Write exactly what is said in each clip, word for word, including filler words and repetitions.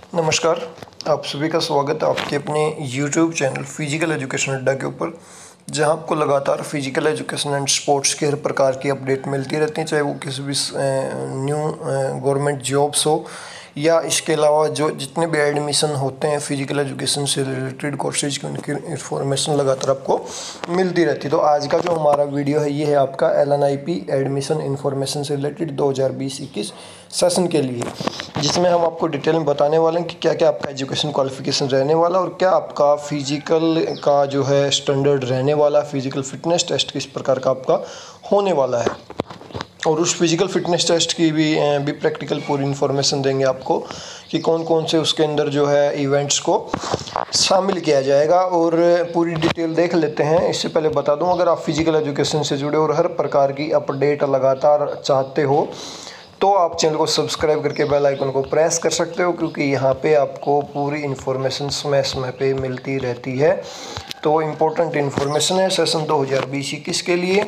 नमस्कार, आप सभी का स्वागत है आपके अपने यूट्यूब चैनल फिजिकल एजुकेशन अड्डा के ऊपर, जहां आपको लगातार फिजिकल एजुकेशन एंड स्पोर्ट्स के हर प्रकार की अपडेट मिलती रहती हैं, चाहे वो किसी भी न्यू गवर्नमेंट जॉब्स हो या इसके अलावा जो जितने भी एडमिशन होते हैं फिजिकल एजुकेशन से रिलेटेड कोर्सेज की, उनकी इन्फॉर्मेशन लगातार आपको मिलती रहती है। तो आज का जो हमारा वीडियो है ये है आपका L N I P admission information से रिलेटेड दो हज़ार बीस इक्कीस सेशन के लिए, जिसमें हम आपको डिटेल में बताने वाले हैं कि क्या क्या आपका एजुकेशन क्वालिफिकेशन रहने वाला और क्या आपका फिजिकल का जो है स्टैंडर्ड रहने वाला, फिजिकल फिटनेस टेस्ट किस प्रकार का आपका होने वाला है, और उस फिजिकल फिटनेस टेस्ट की भी भी प्रैक्टिकल पूरी इन्फॉर्मेशन देंगे आपको कि कौन कौन से उसके अंदर जो है इवेंट्स को शामिल किया जाएगा, और पूरी डिटेल देख लेते हैं। इससे पहले बता दूं, अगर आप फिजिकल एजुकेशन से जुड़े और हर प्रकार की अपडेट लगातार चाहते हो तो आप चैनल को सब्सक्राइब करके बेल आइकन को प्रेस कर सकते हो, क्योंकि यहाँ पे आपको पूरी इन्फॉर्मेशन समय समय पे मिलती रहती है। तो इम्पोर्टेंट इन्फॉर्मेशन है सेशन दो हज़ार बीस इक्कीस के लिए,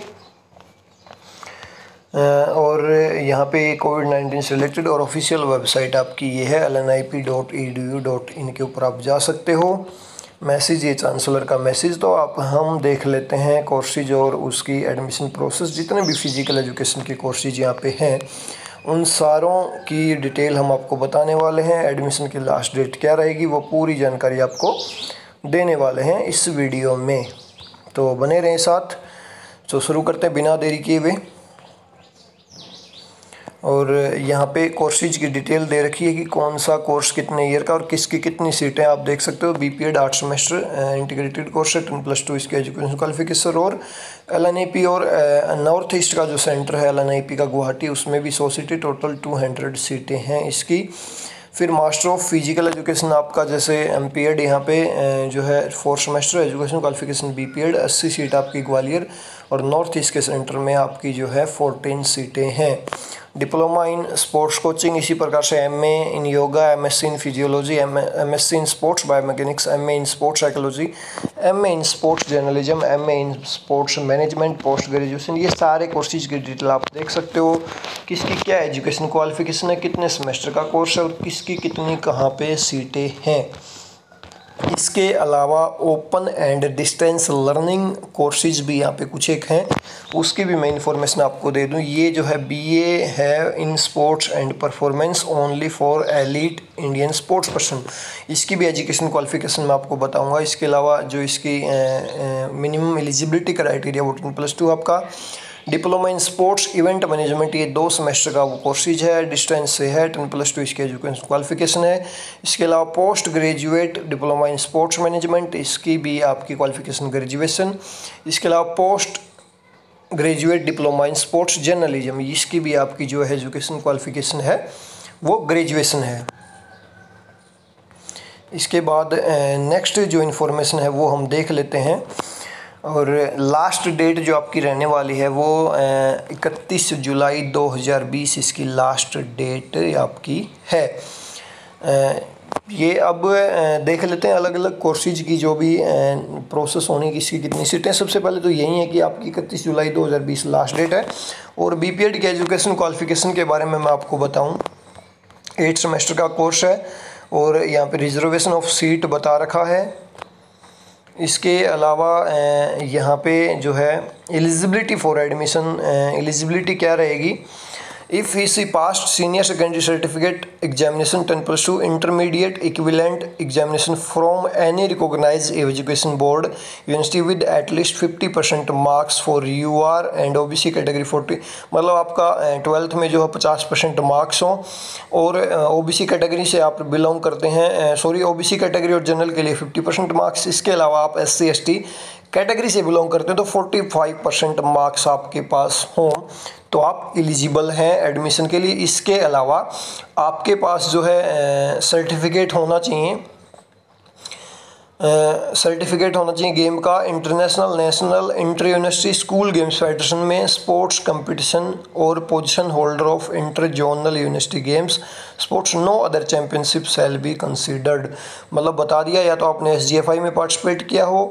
और यहाँ पे कोविड नाइन्टीन से रिलेटेड और ऑफिशियल वेबसाइट आपकी ये है L N I P dot E D U dot in के ऊपर आप जा सकते हो। मैसेज ये चांसलर का मैसेज। तो आप हम देख लेते हैं कोर्सेज और उसकी एडमिशन प्रोसेस। जितने भी फिजिकल एजुकेशन के कोर्सेज यहाँ पे हैं उन सारों की डिटेल हम आपको बताने वाले हैं। एडमिशन की लास्ट डेट क्या रहेगी वो पूरी जानकारी आपको देने वाले हैं इस वीडियो में, तो बने रहें साथ। तो शुरू करते हैं बिना देरी किए हुए। और यहाँ पे कोर्सेज की डिटेल दे रखी है कि कौन सा कोर्स कितने ईयर का और किसकी कितनी सीटें आप देख सकते हो। बी पी एड आठ सेमेस्टर इंटीग्रेटेड कोर्स है, टेन प्लस टू इसके एजुकेशन क्वालिफिकेशन, और एल एन आई पी और नॉर्थ ईस्ट का जो सेंटर है एल एन आई पी का गुवाहाटी, उसमें भी सौ सीटें, टोटल दो सौ सीटें हैं इसकी। फिर मास्टर ऑफ फिजिकल एजुकेशन आपका जैसे एम पी एड यहाँ पे जो है fourth semester education qualification B P Ed, अस्सी सीट आपकी ग्वालियर, और नॉर्थ ईस्ट के सेंटर में आपकी जो है चौदह सीटें हैं। डिप्लोमा इन स्पोर्ट्स कोचिंग इसी प्रकार से M A in yoga, M S C in physiology, M S C in sports biomechanics, M A in sports psychology, M A in sports journalism, M A in sports management, post graduation, ये सारे courses की detail आप देख सकते हो। किसकी क्या education qualification है, कितने सेमेस्टर का कोर्स है और किसकी कितनी कहाँ पे सीटें हैं। इसके अलावा open and distance learning courses भी यहाँ पे कुछ एक हैं, उसकी भी मैं इन्फॉर्मेशन आपको दे दूँ। ये जो है बी ए है in sports and performance only for elite Indian sports person, इसकी भी एजुकेशन क्वालिफिकेशन मैं आपको बताऊंगा। इसके अलावा जो इसकी मिनिमम एलिजिबिलिटी क्राइटेरिया वो टेन प्लस टू आपका। Diploma in sports event management, ये दो सेमेस्टर का वो कोर्सेज है, डिस्टेंस से है, टेन प्लस टू इसकी एजुकेशन क्वालिफिकेशन है। इसके अलावा post graduate diploma in sports management, इसकी भी आपकी क्वालिफिकेशन ग्रेजुएशन। इसके अलावा post graduate diploma in sports journalism, इसकी भी आपकी जो है एजुकेशन क्वालिफिकेशन है वो ग्रेजुएशन है। इसके बाद नेक्स्ट जो इन्फॉर्मेशन है वो हम देख लेते हैं, और लास्ट डेट जो आपकी रहने वाली है वो इकतीस जुलाई दो हज़ार बीस इसकी लास्ट डेट आपकी है। ये अब देख लेते हैं अलग अलग कोर्सेज की जो भी प्रोसेस होने की, इसकी कितनी सीटें। सबसे पहले तो यही है कि आपकी इकतीस जुलाई दो हज़ार बीस लास्ट डेट है। और बी पी एड के एजुकेशन क्वालिफिकेशन के बारे में मैं आपको बताऊं, एट सेमेस्टर का कोर्स है और यहाँ पे रिजर्वेशन ऑफ सीट बता रखा है। इसके अलावा यहाँ पे जो है एलिजिबिलिटी फॉर एडमिशन, एलिजिबिलिटी क्या रहेगी, if he she passed senior secondary certificate examination ten plus two intermediate equivalent examination from any recognised education board university with at least fifty percent marks for U R and O B C category forty, मतलब आपका twelfth में जो है पचास percent marks हों, और ओ B C category से आप बिलोंग करते हैं, sorry O B C category और जनरल के लिए फिफ्टी परसेंट मार्क्स। इसके अलावा आप S C S T category से बिलोंग करते हैं तो पैंतालीस परसेंट मार्क्स आपके पास हों तो आप एलिजिबल हैं एडमिशन के लिए। इसके अलावा आपके पास जो है सर्टिफिकेट होना चाहिए, सर्टिफिकेट होना चाहिए गेम का, international, national, inter university school games federation में स्पोर्ट्स कंपटीशन और position holder of inter zonal university games sports, no other championship shall be considered. मतलब बता दिया, या तो आपने एस जी एफ आई में पार्टिसिपेट किया हो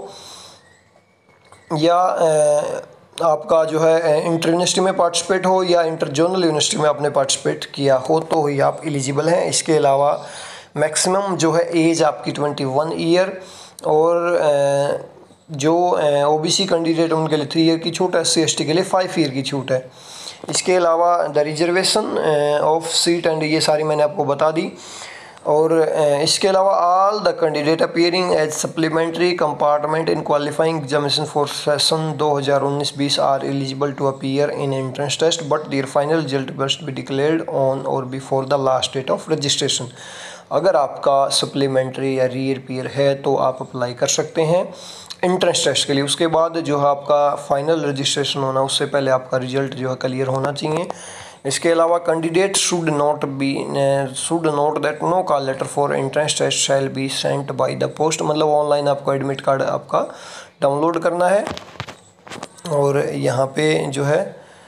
या आपका जो है इंटर यूनिवर्सिटी में पार्टिसिपेट हो या इंटर जोनल यूनिवर्सिटी में आपने पार्टिसिपेट किया हो तो ही आप एलिजिबल हैं। इसके अलावा मैक्सिमम जो है एज आपकी ट्वेंटी वन ईयर, और जो ओबीसी कैंडिडेट उनके लिए थ्री ईयर की छूट है, एस सी एस टी के लिए फाइव ईयर की छूट है। इसके अलावा the reservation of seat and ये सारी मैंने आपको बता दी। और इसके अलावा all the candidate appearing as supplementary compartment in qualifying examination for session दो हज़ार उन्नीस बीस are eligible to appear in entrance test but their final result must be declared on और before the last date of registration. अगर आपका supplementary या री appear है तो आप अप्लाई कर सकते हैं एंट्रेंस टेस्ट के लिए। उसके बाद जो है आपका फाइनल रजिस्ट्रेशन होना, उससे पहले आपका रिजल्ट जो है क्लियर होना चाहिए। इसके अलावा candidate should not be should note that no call letter for entrance test shall be sent by the post, मतलब ऑनलाइन आपको एडमिट कार्ड आपका डाउनलोड करना है। और यहाँ पे जो है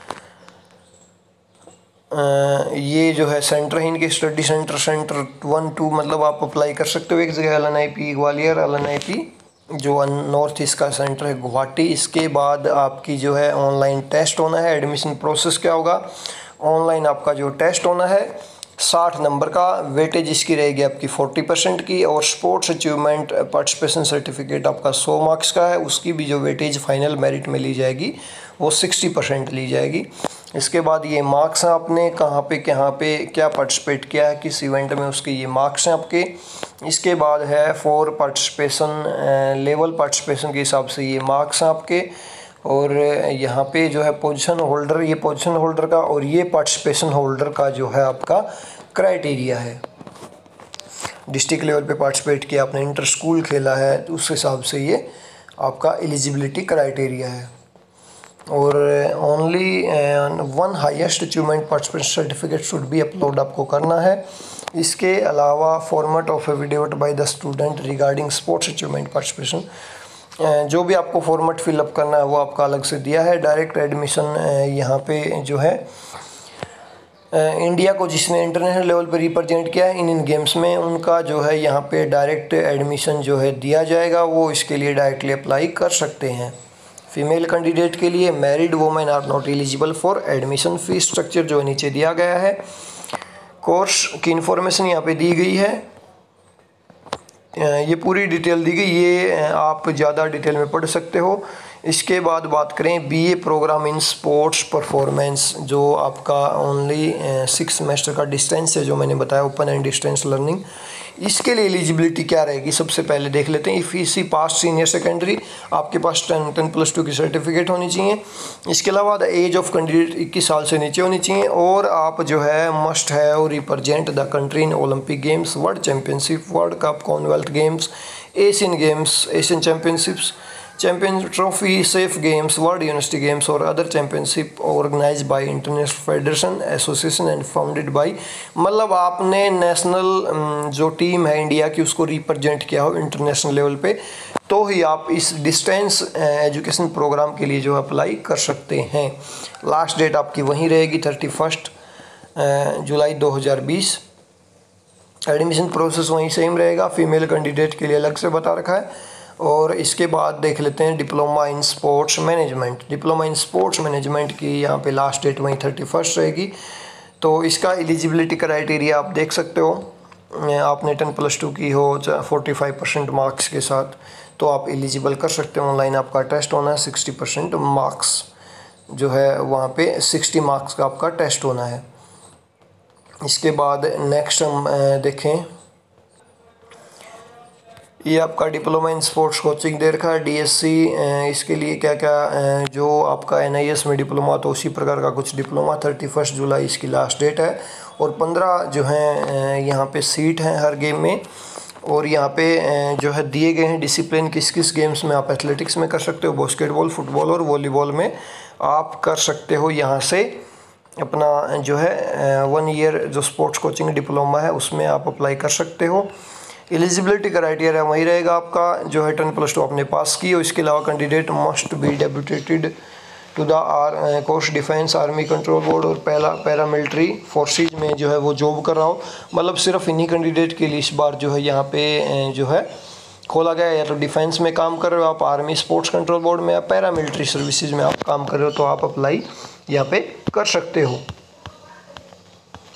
आ, ये जो है सेंटर है इनके, study centre centre one two, मतलब आप अप्लाई कर सकते हो। एक जगह L N I P Gwalior, L N I P जो नॉर्थ ईस्ट का सेंटर है गुवाहाटी। इसके बाद आपकी जो है ऑनलाइन टेस्ट होना है। एडमिशन प्रोसेस क्या होगा, ऑनलाइन आपका जो टेस्ट होना है साठ नंबर का, वेटेज इसकी रहेगी आपकी चालीस परसेंट की, और स्पोर्ट्स अचीवमेंट पार्टिसिपेशन सर्टिफिकेट आपका सौ मार्क्स का है, उसकी भी जो वेटेज फाइनल मेरिट में ली जाएगी वो साठ परसेंट ली जाएगी। इसके बाद ये मार्क्स हैं आपने कहाँ पे कहाँ पे क्या पार्टिसिपेट किया है किस इवेंट में, उसके ये मार्क्स हैं आपके। इसके बाद है फॉर पार्टिसिपेशन लेवल पार्टिसिपेशन के हिसाब से ये मार्क्स हैं आपके। और यहाँ पे जो है पोजीशन होल्डर, ये पोजीशन होल्डर का, और ये पार्टिसिपेशन होल्डर का जो है आपका क्राइटेरिया है। डिस्ट्रिक्ट लेवल पे पार्टिसिपेट किया आपने, इंटर स्कूल खेला है, तो उस हिसाब से ये आपका एलिजिबिलिटी क्राइटेरिया है। और only one highest achievement participation certificate should be upload आपको करना है। इसके अलावा format of affidavit by the student regarding sports achievement participation, जो भी आपको फॉर्मेट फिलअप करना है वो आपका अलग से दिया है। डायरेक्ट एडमिशन यहाँ पे जो है इंडिया को जिसने इंटरनेशनल लेवल पर रिप्रेजेंट किया है इन इन गेम्स में, उनका जो है यहाँ पे डायरेक्ट एडमिशन जो है दिया जाएगा, वो इसके लिए डायरेक्टली अप्लाई कर सकते हैं। फीमेल कैंडिडेट के लिए married women are not eligible for admission. Fees structure जो नीचे दिया गया है, कोर्स की इन्फॉर्मेशन यहाँ पे दी गई है, ये पूरी डिटेल दी गई, ये आप ज़्यादा डिटेल में पढ़ सकते हो। इसके बाद बात करें B A programme in sports performance, जो आपका ओनली सिक्स सेमेस्टर का डिस्टेंस है, जो मैंने बताया ओपन एंड डिस्टेंस लर्निंग, इसके लिए एलिजिबिलिटी क्या रहेगी सबसे पहले देख लेते हैं। If he she pass senior secondary, आपके पास टेन टेन प्लस टू की सर्टिफिकेट होनी चाहिए। इसके अलावा द एज ऑफ कैंडिडेट इक्कीस साल से नीचे होनी चाहिए, और आप जो है must have represent the country in Olympic games, world championship, world cup, commonwealth games, Asian games, Asian championships, champion trophy, SAF games, world university games और other championship organised by international federation association and founded by, मतलब आपने national जो team है India की उसको represent किया हो international level पे, तो ही आप इस डिस्टेंस एजुकेशन प्रोग्राम के लिए जो अप्लाई कर सकते हैं। लास्ट डेट आपकी वहीं रहेगी थर्टी फर्स्ट जुलाई दो हज़ार बीस। एडमिशन प्रोसेस वहीं सेम रहेगा, फीमेल कैंडिडेट के लिए अलग से बता रखा है। और इसके बाद देख लेते हैं diploma in sports management. Diploma in sports management की यहाँ पे लास्ट डेट वहीं थर्टी फर्स्ट रहेगी। तो इसका एलिजिबिलिटी क्राइटेरिया आप देख सकते हो, आपने टेन प्लस टू की हो फोर्टी फाइव परसेंट मार्क्स के साथ तो आप एलिजिबल कर सकते हो। ऑनलाइन आपका टेस्ट होना है, सिक्सटी परसेंट मार्क्स जो है वहाँ पे सिक्सटी मार्क्स का आपका टेस्ट होना है। इसके बाद नेक्स्ट हम देखें, ये आपका डिप्लोमा इन स्पोर्ट्स कोचिंग दे रखा है डीएससी। इसके लिए क्या क्या जो आपका एनआईएस में डिप्लोमा तो उसी प्रकार का कुछ डिप्लोमा, थर्टी फर्स्ट जुलाई इसकी लास्ट डेट है। और पंद्रह जो हैं यहाँ पे सीट हैं हर गेम में। और यहाँ पे जो है दिए गए हैं डिसिप्लिन किस किस गेम्स में, आप एथलेटिक्स में कर सकते हो, बास्केटबॉल, फुटबॉल और वॉलीबॉल में आप कर सकते हो। यहाँ से अपना जो है वन ईयर जो स्पोर्ट्स कोचिंग डिप्लोमा है उसमें आप अप्लाई कर सकते हो। एलिजिबिलिटी क्राइटेरिया वही रहेगा आपका जो है टेन प्लस टू आपने पास की हो। इसके अलावा candidate must be deputed to the R coast defence army control board और पहला पैरा मिलिट्री फोर्सेज में जो है वो जॉब कर रहा हो। मतलब सिर्फ इन्हीं कैंडिडेट के लिए इस बार जो है यहाँ पे जो है खोला गया, या तो डिफेंस में काम कर रहे हो आप, आर्मी स्पोर्ट्स कंट्रोल बोर्ड में, या पैरा मिलिट्री सर्विसेज में आप काम कर रहे हो तो आप अप्लाई यहाँ पे कर सकते हो।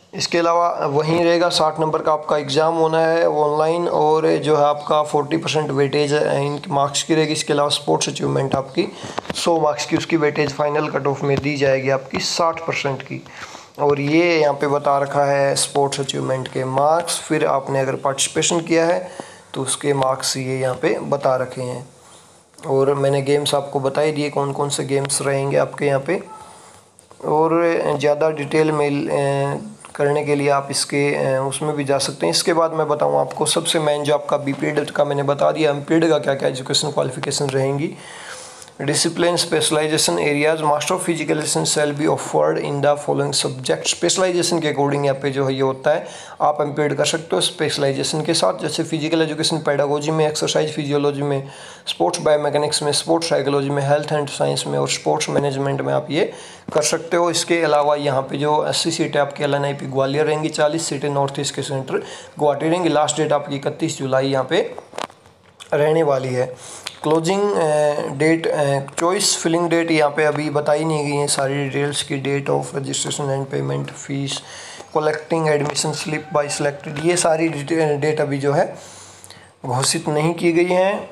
इसके अलावा वहीं रहेगा साठ नंबर का आपका एग्ज़ाम होना है ऑनलाइन, और जो है आपका forty percent weightage in marks की रहेगी। इसके अलावा स्पोर्ट्स अचीवमेंट आपकी सौ मार्क्स की, उसकी वेटेज फाइनल कट ऑफ में दी जाएगी आपकी साठ परसेंट की। और ये यहाँ पे बता रखा है स्पोर्ट्स अचीवमेंट के मार्क्स। फिर आपने अगर पार्टिसिपेशन किया है तो उसके मार्क्स ये यहाँ पे बता रखे हैं। और मैंने गेम्स आपको बता ही दिए कौन कौन से गेम्स रहेंगे आपके यहाँ पे। और ज़्यादा डिटेल में करने के लिए आप इसके उसमें भी जा सकते हैं। इसके बाद मैं बताऊँ आपको सबसे मेन जो आपका बीपीएड का मैंने बता दिया, एमपीएड का क्या क्या एजुकेशन क्वालिफिकेशन रहेंगी। Discipline specialisation areas master of physical education shall be offered in the following subject. Specialisation के अकॉर्डिंग यहाँ पे जो है ये होता है, आप एमपीएड कर सकते हो स्पेशलाइजेशन के साथ, जैसे फिजिकल एजुकेशन पेडागोजी में, एक्सरसाइज फिजियोलॉजी में, स्पोर्ट्स बायोमैकेनिक्स में, स्पोर्ट्स साइकोलॉजी में, हेल्थ एंड साइंस में और स्पोर्ट्स मैनेजमेंट में आप ये कर सकते हो। इसके अलावा यहाँ पे जो अस्सी सीटें आपकी L N I P Gwalior रहेंगी, चालीस सीटें नॉर्थ ईस्ट के सेंटर गुवाहाटी रहेंगी। लास्ट डेट आपकी इकतीस जुलाई यहाँ पे रहने वाली है। Closing date, choice filling date यहाँ पे अभी बताई नहीं गई है सारी डिटेल्स की। Date of registration and payment fees, collecting admission slip by selected, ये सारी डेट अभी जो है घोषित नहीं की गई हैं।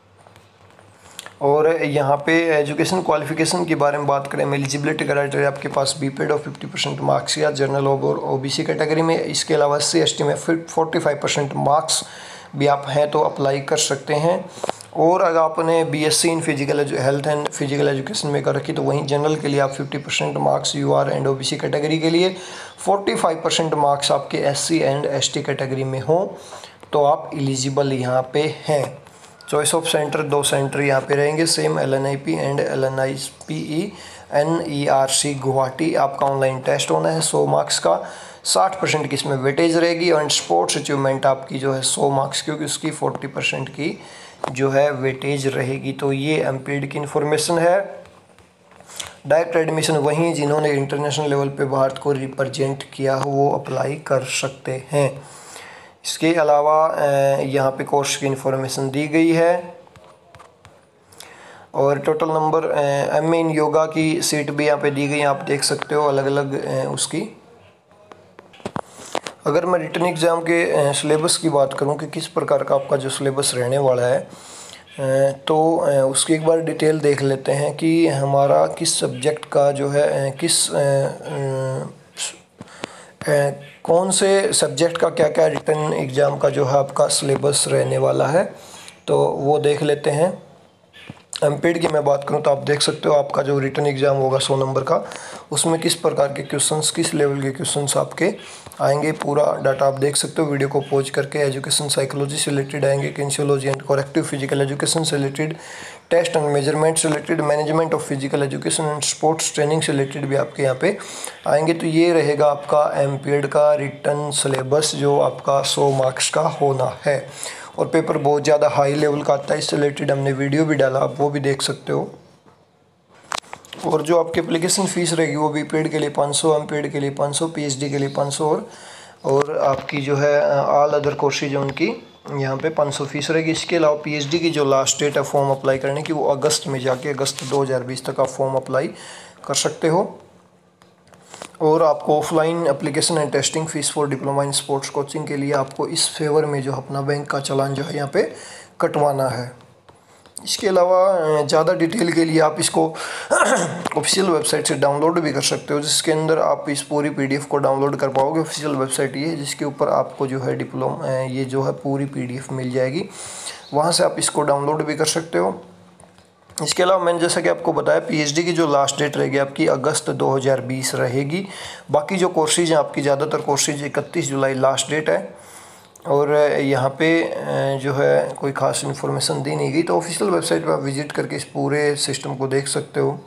और यहाँ पे एजुकेशन क्वालिफिकेशन के बारे में बात करें, एलिजिबिलिटी क्राइटेरिया आपके पास बीपीएड और फिफ्टी परसेंट मार्क्स या जनरल और ओबीसी कैटेगरी में। इसके अलावा एस सी एस टी में फोर्टी फाइव परसेंट मार्क्स भी आप हैं तो अप्लाई कर सकते हैं। और अगर आपने B Sc in physical health and physical education में कर रखी तो वहीं जनरल के लिए आप fifty percent marks U R and O B C category के लिए, फोर्टी फाइव परसेंट मार्क्स आपके एससी एंड एसटी कैटेगरी में हो तो आप एलिजिबल यहाँ पे हैं। चॉइस ऑफ सेंटर, दो सेंटर यहाँ पे रहेंगे same, L N I P and L N I P E N E R C Guwahati. आपका ऑनलाइन टेस्ट होना है सौ मार्क्स का, साठ परसेंट की इसमें वेटेज रहेगी। एंड स्पोर्ट्स अचीवमेंट आपकी जो है सौ मार्क्स क्योंकि उसकी फोर्टी परसेंट की जो है वेटेज रहेगी। तो ये एमपीएड की इन्फॉर्मेशन है। डायरेक्ट एडमिशन वहीं जिन्होंने इंटरनेशनल लेवल पे भारत को रिप्रेजेंट किया हो वो अप्लाई कर सकते हैं। इसके अलावा यहाँ पे कोर्स की इन्फॉर्मेशन दी गई है। और total number M A in yoga की सीट भी यहाँ पे दी गई, आप देख सकते हो अलग अलग उसकी। अगर मैं रिटन एग्ज़ाम के सिलेबस की बात करूं कि किस प्रकार का आपका जो सिलेबस रहने वाला है तो उसकी एक बार डिटेल देख लेते हैं कि हमारा किस सब्जेक्ट का जो है किस कौन से सब्जेक्ट का क्या क्या रिटन एग्ज़ाम का जो है आपका सिलेबस रहने वाला है, तो वो देख लेते हैं। एमपीएड की मैं बात करूं तो आप देख सकते हो आपका जो रिटन एग्ज़ाम होगा सौ नंबर का, उसमें किस प्रकार के क्वेश्चंस, किस लेवल के क्वेश्चंस आपके आएंगे, पूरा डाटा आप देख सकते हो वीडियो को पॉज करके। एजुकेशन साइकोलॉजी से रिलेटेड आएंगे, kinesiology and corrective physical education से रिलेटेड, टेस्ट एंड मेजरमेंट से related, management of physical education and sports training से रिलेटेड भी आपके यहाँ पे आएंगे। तो ये रहेगा आपका एमपीएड का रिटन सिलेबस जो आपका सौ मार्क्स का होना है। और पेपर बहुत ज़्यादा हाई लेवल का आता है, इससे रिलेटेड हमने वीडियो भी डाला, आप वो भी देख सकते हो। और जो आपकी एप्लीकेशन फ़ीस रहेगी वो बीपीएड के लिए पाँच सौ, एमपीएड के लिए पाँच सौ, पीएचडी के लिए पाँच सौ और और आपकी जो है ऑल अदर कोर्सेज उनकी यहाँ पे पाँच सौ फीस रहेगी। इसके अलावा पीएचडी की जो लास्ट डेट है फॉर्म अप्लाई करने की वो अगस्त में जाके अगस्त दो हज़ार बीस तक आप फॉर्म अप्लाई कर सकते हो। और आपको offline application and testing fees for diploma in sports coaching के लिए आपको इस फेवर में जो अपना बैंक का चालान जो है यहाँ पे कटवाना है। इसके अलावा ज़्यादा डिटेल के लिए आप इसको ऑफिशियल वेबसाइट से डाउनलोड भी कर सकते हो, जिसके अंदर आप इस पूरी पीडीएफ को डाउनलोड कर पाओगे। ऑफिशियल वेबसाइट ये है जिसके ऊपर आपको जो है डिप्लोमा ये जो है पूरी पीडीएफ मिल जाएगी, वहाँ से आप इसको डाउनलोड भी कर सकते हो। इसके अलावा मैंने जैसा कि आपको बताया पीएचडी की जो लास्ट डेट रहेगी आपकी अगस्त दो हज़ार बीस रहेगी। बाकी जो कोर्सेज हैं आपकी ज़्यादातर कोर्सेज इकतीस जुलाई लास्ट डेट है। और यहाँ पे जो है कोई ख़ास इन्फॉर्मेशन दी नहीं गई, तो ऑफिशियल वेबसाइट पर आप विज़िट करके इस पूरे सिस्टम को देख सकते हो।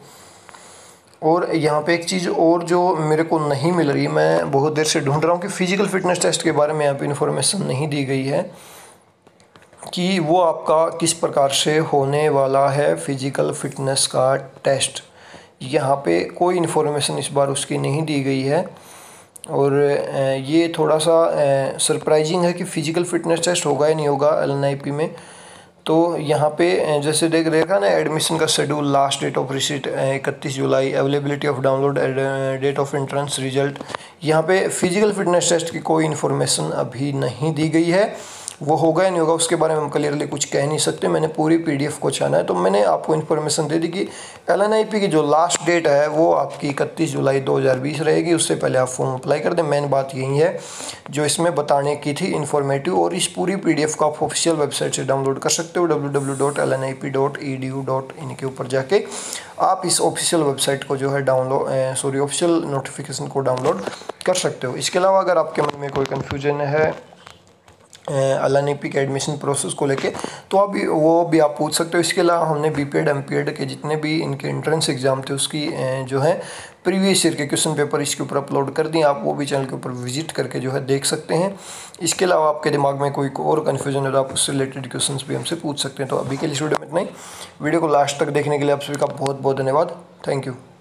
और यहाँ पे एक चीज़ और जो मेरे को नहीं मिल रही, मैं बहुत देर से ढूंढ रहा हूँ कि फ़िज़िकल फ़िटनेस टेस्ट के बारे में यहाँ पे इन्फॉर्मेशन नहीं दी गई है कि वो आपका किस प्रकार से होने वाला है फ़िज़िकल फ़िटनेस का टेस्ट। यहाँ पे कोई इन्फॉर्मेशन इस बार उसकी नहीं दी गई है। और ये थोड़ा सा सरप्राइजिंग है कि फ़िज़िकल फ़िटनेस टेस्ट होगा या नहीं होगा एल एन आई पी में। तो यहाँ पे जैसे देख देखा ना, एडमिशन का schedule, last date of receipt इकतीस जुलाई, availability of download, date of entrance, result. यहाँ पे फिजिकल फिटनेस टेस्ट की कोई इन्फॉर्मेशन अभी नहीं दी गई है, वो होगा या नहीं होगा उसके बारे में हम क्लियरली कुछ कह नहीं सकते। मैंने पूरी पीडीएफ को छाना है, तो मैंने आपको इन्फॉर्मेशन दे दी कि एलएनआईपी की जो लास्ट डेट है वो आपकी इकतीस जुलाई दो हज़ार बीस रहेगी, उससे पहले आप फॉर्म अप्लाई कर दें। मेन बात यही है जो इसमें बताने की थी इन्फॉर्मेटिव। और इस पूरी पीडीएफ को आप ऑफिशियल वेबसाइट से डाउनलोड कर सकते हो, W W W dot L N I P dot E D U dot in के ऊपर जाके आप इस ऑफिशियल वेबसाइट को जो है डाउनलोड सॉरी ऑफिशियल नोटिफिकेशन को डाउनलोड कर सकते हो। इसके अलावा अगर आपके मन में कोई कन्फ्यूजन है एलएनआईपी के एडमिशन प्रोसेस को लेके, तो आप वो भी आप पूछ सकते हो। इसके अलावा हमने बीपीएड एमपीएड के जितने भी इनके एंट्रेंस एग्जाम थे उसकी जो है प्रीवियस ईयर के क्वेश्चन पेपर इसके ऊपर अपलोड कर दिए, आप वो भी चैनल के ऊपर विजिट करके जो है देख सकते हैं। इसके अलावा आपके दिमाग में कोई और कन्फ्यूजन है तो आप उससे रिलेटेड क्वेश्चन भी हमसे पूछ सकते हैं। तो अभी के लिए वीडियो में इतना ही। वीडियो को लास्ट तक देखने के लिए आप सभी का बहुत बहुत धन्यवाद। Thank you.